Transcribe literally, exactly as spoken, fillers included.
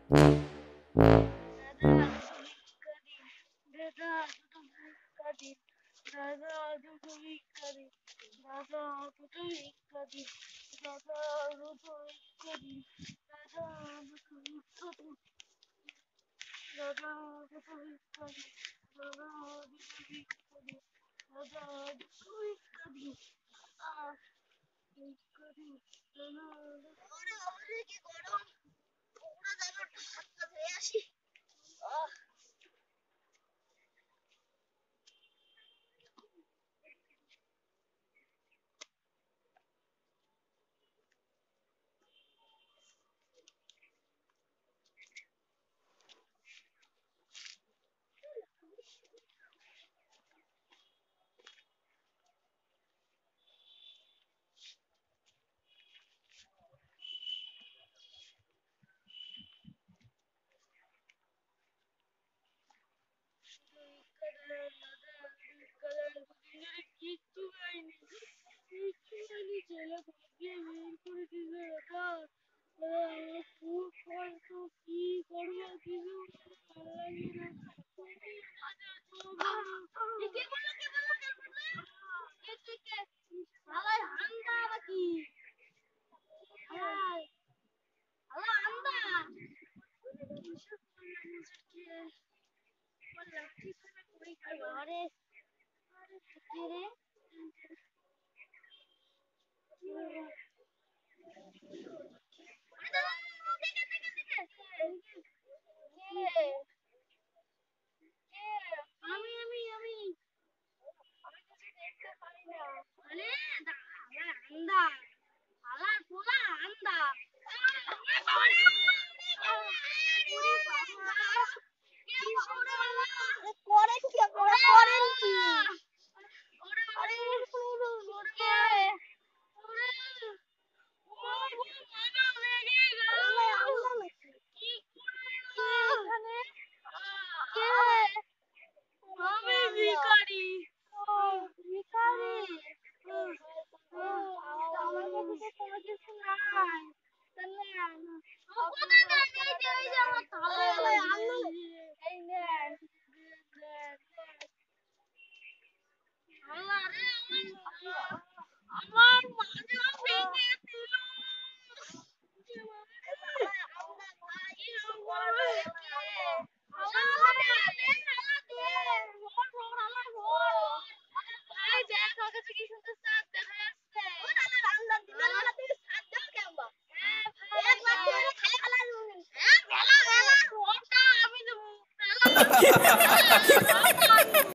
দাদা ভিক্ষা দিন, দাদা দুটো ভিক্ষা দিন, দাদা দুটো ভিক্ষা দিন, দাদা দুটো ভিক্ষা দিন, দাদা দুটো ভিক্ষা দিন, দাদা দুটো ভিক্ষা দিন, দাদা দুটো ভিক্ষা দিন, দাদা দুটো ভিক্ষা দিন, দাদা দুটো ভিক্ষা দিন, আহ ভিক্ষা দিন, দাদা ওরে বাবারে কি গরম, ওরা যেন ঠান্ডা হয়ে আসি। আহ কিচ্ছু খাইনি, কিচ্ছু খাইনি, ছেলে ভাগিয়ে বের করে দিল দাদা। আমার খুব কষ্ট, কি করবো কিছু ভালো লাগে না। তুমি বাঁচাও, কে বললো, কে বললো, কে বললো? কে কে কে? শালায় হান্দা নাকি? শালায় শালা হান্দা। কিসব করলাম ওদেরকে? আমার লাঠি খানা কই গেল? আরে আরে কে রে? আমি আমি আমি আমি কিছু দেখতে পাই না। আরে দাঁড়া, আন্দা শালার পোলা আন্দা। করেন কি আপনারা, করেন কি? আরে আমি ভিখারি, ভিখারি, আমার কাছে তো কোনো কিছু নাই। কোথায় নাই? এই যে এই যে আমার থালায় আনলো, এই নেন। আল্লাহ রে, আমার আমার মাজা ভেঙে দিল। আমি